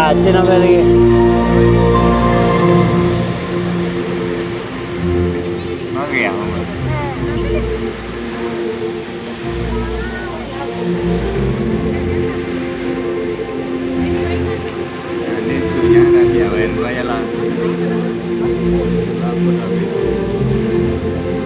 rajin apa lagi? Oke ya. Ini sunya dan diawain gua ya lah. Aku tapi